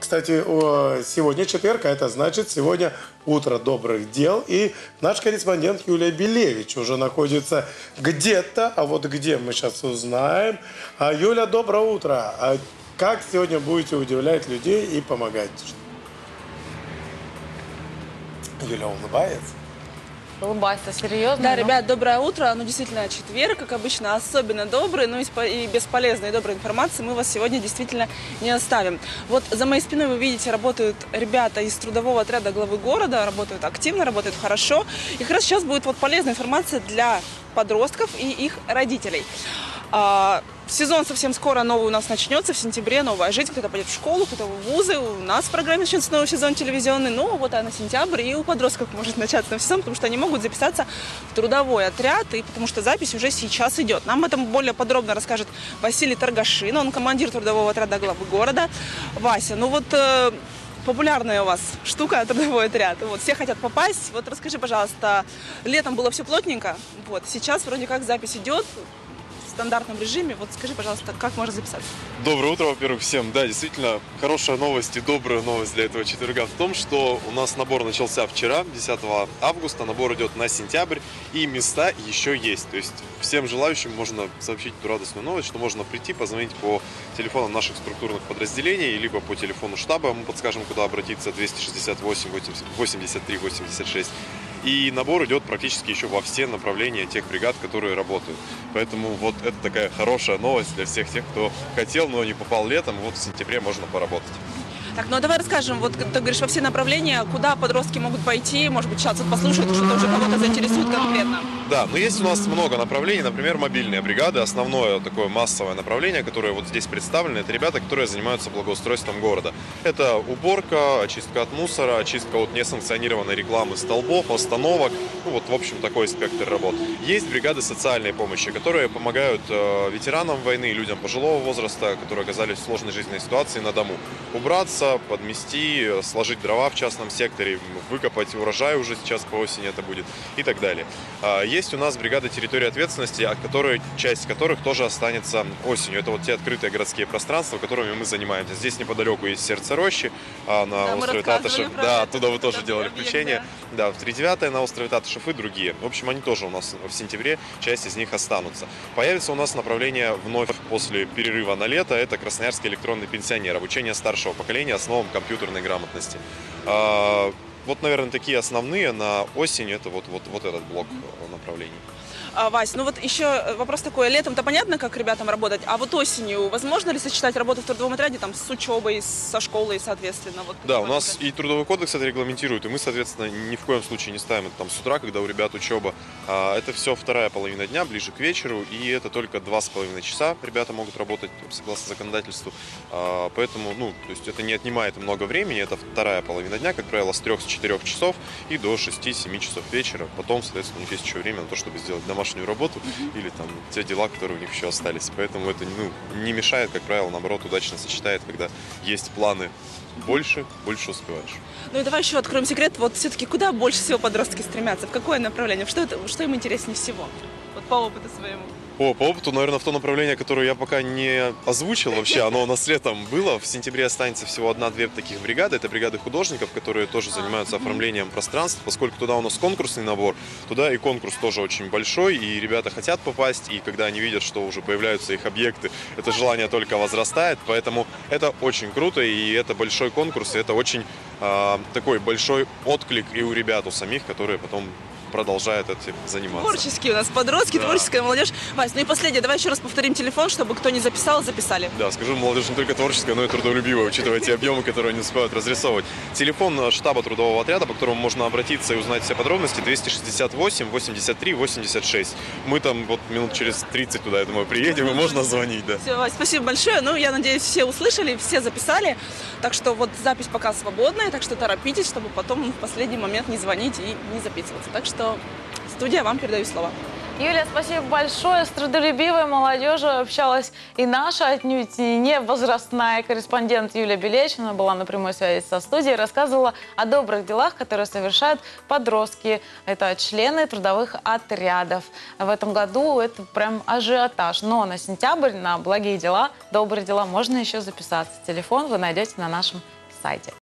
Кстати, сегодня четверг, а это значит, сегодня утро добрых дел. И наш корреспондент Юлия Белевич уже находится где-то, а вот где мы сейчас узнаем. Юля, доброе утро. Как сегодня будете удивлять людей и помогать? Юля улыбается. Улыбайся, серьезно? Да, ребят, доброе утро. Ну, действительно, четверг, как обычно, особенно добрый, ну и без полезной и доброй информации мы вас сегодня действительно не оставим. Вот за моей спиной вы видите, работают ребята из трудового отряда главы города, работают активно, работают хорошо. И как раз сейчас будет вот полезная информация для подростков и их родителей. Сезон совсем скоро новый у нас начнется, в сентябре новая жизнь, кто-то пойдет в школу, кто-то в вузы, у нас в программе начнется новый сезон телевизионный, но вот на сентябрь и у подростков может начаться новый сезон, потому что они могут записаться в трудовой отряд, и потому что запись уже сейчас идет. Нам об этом более подробно расскажет Василий Торгашин, он командир трудового отряда главы города. Вася, ну вот популярная у вас штука, трудовой отряд. Вот, все хотят попасть. Вот расскажи, пожалуйста, летом было все плотненько, вот, сейчас вроде как запись идет в стандартном режиме. Вот скажи, пожалуйста, как можно записаться? Доброе утро, во-первых, всем. Да, действительно, хорошая новость и добрая новость для этого четверга в том, что у нас набор начался вчера, 10 августа, набор идет на сентябрь, и места еще есть. То есть всем желающим можно сообщить эту радостную новость, что можно прийти, позвонить по телефонам наших структурных подразделений, либо по телефону штаба, мы подскажем, куда обратиться, 268 83 86. И набор идет практически еще во все направления тех бригад, которые работают. Поэтому вот это такая хорошая новость для всех тех, кто хотел, но не попал летом. Вот в сентябре можно поработать. Так, ну а давай расскажем, вот ты говоришь, во все направления, куда подростки могут пойти, может быть, сейчас вот послушают, что-то уже кого-то заинтересует конкретно. Да, но есть у нас много направлений, например, мобильные бригады. Основное такое массовое направление, которое вот здесь представлено, это ребята, которые занимаются благоустройством города. Это уборка, очистка от мусора, очистка от несанкционированной рекламы столбов, остановок, ну вот в общем такой спектр работ. Есть бригады социальной помощи, которые помогают ветеранам войны, людям пожилого возраста, которые оказались в сложной жизненной ситуации на дому. Убраться, подмести, сложить дрова в частном секторе, выкопать урожай уже сейчас по осени это будет и так далее. Есть у нас бригада территории ответственности, часть которых тоже останется осенью. Это вот те открытые городские пространства, которыми мы занимаемся. Здесь неподалеку есть сердце рощи, на острове Татышев. Да, оттуда вы тоже делали включение. Да, в 3-9 на острове Татышев и другие. В общем, они тоже у нас в сентябре, часть из них останутся. Появится у нас направление вновь после перерыва на лето. Это Красноярский электронный пенсионер. Обучение старшего поколения основам компьютерной грамотности. Вот, наверное, такие основные на осень. Это вот этот блок направлений. Вась, ну вот еще вопрос такой. Летом-то понятно, как ребятам работать, а вот осенью возможно ли сочетать работу в трудовом отряде там, с учебой, со школой, соответственно? Вот, да, у нас и трудовой кодекс это регламентирует, и мы, соответственно, ни в коем случае не ставим это там с утра, когда у ребят учеба. Это все вторая половина дня, ближе к вечеру, и это только 2,5 часа ребята могут работать согласно законодательству. Поэтому, ну, то есть это не отнимает много времени, это вторая половина дня, как правило, с 3-4 часов и до 6-7 часов вечера. Потом, соответственно, у них есть еще время на то, чтобы сделать домашнюю работу или там те дела, которые у них еще остались. Поэтому это не мешает, как правило, наоборот, удачно сочетает, когда есть планы больше успеваешь. Ну и давай еще откроем секрет. Вот все-таки куда больше всего подростки стремятся? В какое направление? Что им интереснее всего? Вот по опыту своему. По опыту, наверное, в то направление, которое я пока не озвучил вообще, оно у нас летом было. В сентябре останется всего 1-2 таких бригады. Это бригады художников, которые тоже занимаются оформлением пространств. Поскольку туда у нас конкурсный набор, туда и конкурс тоже очень большой, и ребята хотят попасть, и когда они видят, что уже появляются их объекты, это желание только возрастает. Поэтому это очень круто, и это большой конкурс, и это очень такой большой отклик и у ребят, у самих, которые потом продолжают этим заниматься. Творческие у нас подростки, да. Творческая молодежь. Вась, ну и последнее, давай еще раз повторим телефон, чтобы кто не записал, записали. Да, скажу, молодежь не только творческая, но и трудолюбивая, учитывая те объемы, которые они успевают разрисовывать. Телефон штаба трудового отряда, по которому можно обратиться и узнать все подробности, 268 83 86. Мы там вот минут через 30 туда, я думаю, приедем, и можно звонить, да. Все, Вась, спасибо большое. Ну, я надеюсь, все услышали, все записали. Так что вот запись пока свободная, так что торопитесь, чтобы потом в последний момент не звонить и не записываться. Так что студия, вам передаю слово. Юлия, спасибо большое. С трудолюбивой молодежью общалась и наша отнюдь не возрастная корреспондент Юлия Белевич. Она была на прямой связи со студией, рассказывала о добрых делах, которые совершают подростки. Это члены трудовых отрядов. В этом году это прям ажиотаж. Но на сентябрь, на благие дела, добрые дела можно еще записаться. Телефон вы найдете на нашем сайте.